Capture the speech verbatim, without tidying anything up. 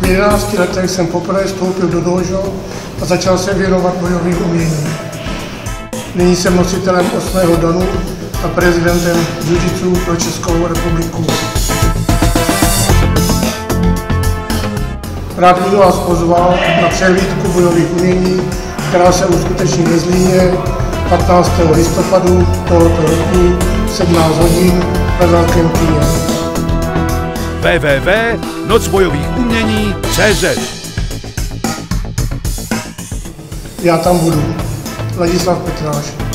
jedenácti letech jsem poprvé vstoupil do dojo a začal se věnovat bojovým uměním. Nyní jsem nositelem osmého danu a prezidentem jiu-jitsu pro Českou republiku. Rád bych vás pozval na přehlídku bojových umění, která se uskuteční ve Zlíně patnáctého listopadu tohoto roku v sedmnáct hodin ve Velkém kině. w w w tečka noc bojových umění tečka cé zet Já tam budu. Ladislav Petráš.